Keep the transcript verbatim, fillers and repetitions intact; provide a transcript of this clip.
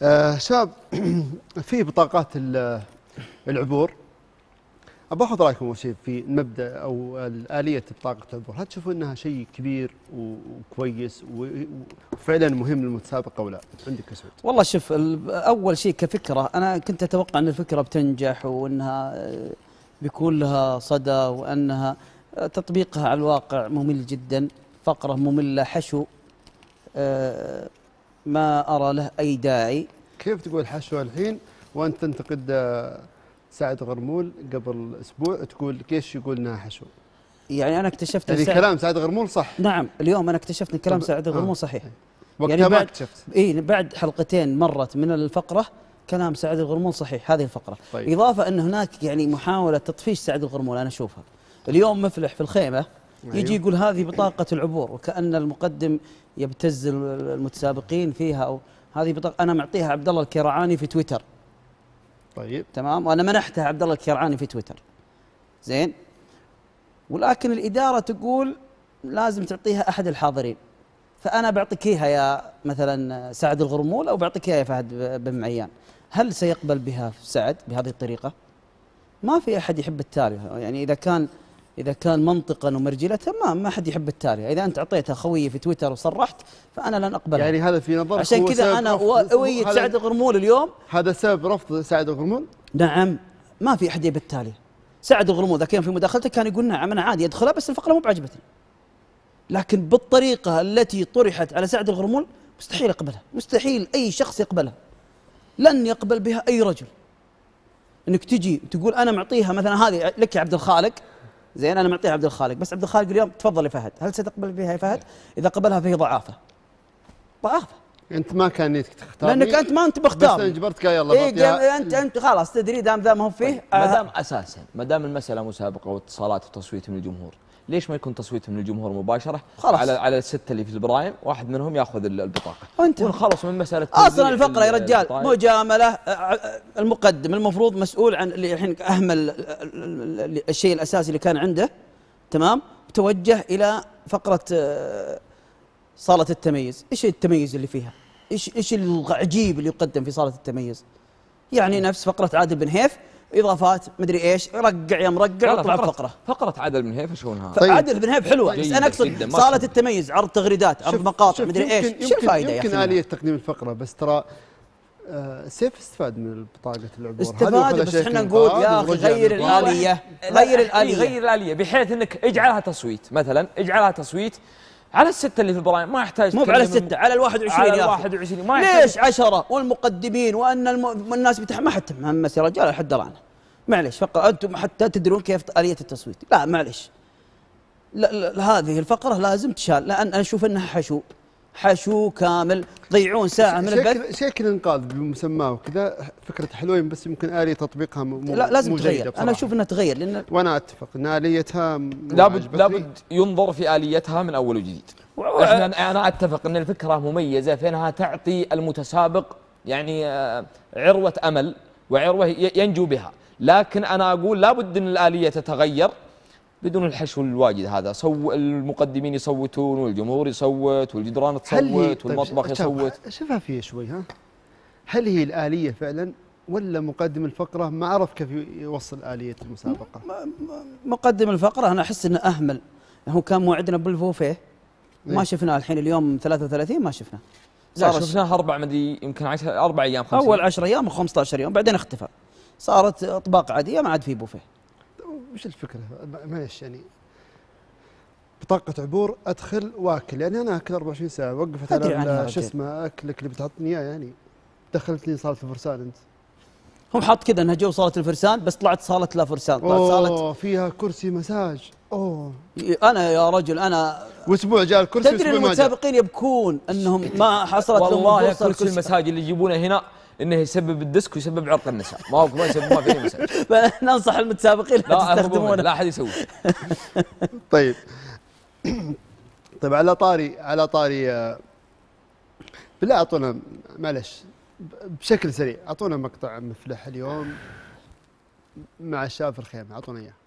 آه شباب في بطاقات العبور، ابى اخذ رايكم اول شيء في المبدا او الاليه بطاقه العبور، هل تشوفون انها شيء كبير وكويس وفعلا مهم للمتسابق او لا؟ عندك يا سعود. والله شوف، اول شيء كفكره انا كنت اتوقع ان الفكره بتنجح وانها بيكون لها صدى، وانها تطبيقها على الواقع ممل جدا، فقره ممله، حشو ما ارى له اي داعي. كيف تقول حشو الحين وانت تنتقد سعد غرمول قبل اسبوع تقول كيش يقول انها حشو؟ يعني انا اكتشفت يعني سعد كلام سعد غرمول صح. نعم، اليوم انا اكتشفت ان كلام سعد غرمول آه. صحيح. وقتها يعني ما اكتشفت. اي بعد حلقتين مرت من الفقره كلام سعد الغرمول صحيح، هذه الفقره. طيب. اضافه ان هناك يعني محاوله تطفيش سعد الغرمول انا اشوفها. اليوم مفلح في الخيمه أيوه. يجي يقول هذه بطاقه العبور، وكأن المقدم يبتز المتسابقين فيها، او هذه بطاقه انا معطيها عبد الله الكيرعاني في تويتر. طيب تمام، وانا منحتها عبد الله الكيرعاني في تويتر. زين، ولكن الاداره تقول لازم تعطيها احد الحاضرين، فانا بعطيك اياها يا مثلا سعد الغرمول او بعطيك اياها يا فهد بن معيان. هل سيقبل بها سعد بهذه الطريقه؟ ما في احد يحب التالي، يعني اذا كان اذا كان منطقا ومرجله ما ما حد يحب التالي. اذا انت اعطيتها خويي في تويتر وصرحت فانا لن اقبلها. يعني هذا في نظرك عشان كذا انا اويد سعد الغرمول اليوم. هذا سبب رفض سعد الغرمول؟ نعم، ما في احد يبي التالي. سعد الغرمول اذا كان في مداخلته كان يقول نعم انا عادي ادخلها، بس الفقره مو بعجبتني. لكن بالطريقه التي طرحت على سعد الغرمول مستحيل اقبلها، مستحيل اي شخص يقبلها. لن يقبل بها اي رجل. انك تجي تقول انا معطيها مثلا هذه لك يا عبد الخالق، زين انا معطيها عبد الخالق، بس عبد الخالق اليوم تفضل يا فهد، هل ستقبل بها يا فهد؟ اذا قبلها فهي ضعافه. ضعافه. انت ما كان نيتك تختار، لانك انت ما انت بختار، بس انا جبرتك يلا إيه انت انت خلاص تدري دام ذا ما هو فيه. طيب. ما دام اساسا ما دام المساله مسابقه واتصالات وتصويت من الجمهور، ليش ما يكون تصويت من الجمهور مباشره خلاص على على السته اللي في البرايم، واحد منهم ياخذ البطاقه ونخلص من مساله اصلا الفقره يا رجال مجامله. المقدم المفروض مسؤول عن اللي الحين اهمل الشيء الاساسي اللي كان عنده، تمام، توجه الى فقره صاله التميز. ايش التميز اللي فيها؟ ايش ايش العجيب اللي يقدم في صاله التميز؟ يعني نفس فقره عادل بن هيف، اضافات مدري ايش، رقع يا مرقع واطلع فقره فقره عادل بن هيف شلونها؟ طيب. عادل بن هيف حلوه، بس انا اقصد صاله التميز، عرض تغريدات، عرض مقاطع، مدري ايش. شو الفائده يا اخي؟ يمكن اليه تقديم الفقره، بس ترى آه سيف استفاد من بطاقه العبور، استفاد، بس احنا نقول يا اخي غير الاليه، غير الاليه، غير الاليه بحيث انك اجعلها تصويت، مثلا اجعلها تصويت على الستة اللي في البرايم، ما يحتاج مو على الستة، على الواحد وعشرين على يا أخي. الواحد وعشرين ما يحتاج. ليش عشرة والمقدمين وأن الم... الناس بتح ما حتى مهمس يا رجال حد درانا. معليش فقط أنتم حتى تدرون كيف آلية التصويت. لا معليش، لا, لا هذه الفقرة لازم تشال، لأن أنا أشوف أنها حشو حشو كامل، ضيعون ساعة من البث. شكل انقاذ بمسماه وكذا فكرة حلوين، بس يمكن آلية تطبيقها مو لا لازم تغير. أنا أشوف أنها تغير، لأن وأنا أتفق أن آليتها لابد لابد ينظر في آليتها من أول وجديد. احنا انا اتفق ان الفكره مميزه في انها تعطي المتسابق يعني عروه امل وعروه ينجو بها، لكن انا اقول لابد ان الاليه تتغير بدون الحشو الواجد هذا. سو المقدمين يصوتون والجمهور يصوت والجدران تصوت والمطبخ يصوت. شوفها فيه شوي ها، هل هي الاليه فعلا ولا مقدم الفقره ما عرف كيف يوصل اليه المسابقه؟ مقدم الفقره انا احس انه اهمل. هو كان موعدنا بالفوفيه ما شفناه، الحين اليوم ثلاثة وثلاثين ما شفناه. لا شفناه اربع مدري يمكن عشر اربع ايام خمسة اول عشر ايام وخمسة عشر يوم بعدين اختفى، صارت اطباق عاديه ما عاد في بوفيه. وش الفكره؟ معلش يعني بطاقه عبور ادخل واكل، يعني انا اكل أربعة وعشرين ساعه وقفت على شو اسمه اكلك اللي بتحطني اياه، يعني دخلتني صاله الفرسان انت. هم حط كذا انها جو صاله الفرسان، بس طلعت صاله لا فرسان، طلعت صاله اوه فيها كرسي مساج. اوه انا يا رجل انا واسبوع جاء الكرسي، تدري المتسابقين يبكون انهم ما حصلت لهم والله كرسي المساج اللي يجيبونه هنا انه يسبب الديسك ويسبب عرق النساء، ما هو ما يسبب ما في مساج. فننصح المتسابقين لا تستخدمونه، لا احد يسوي. طيب طيب على طاري على طاري بالله اعطونا معلش بشكل سريع، اعطونا مقطع مفلح اليوم مع الشباب في الخيمه، اعطونا اياه.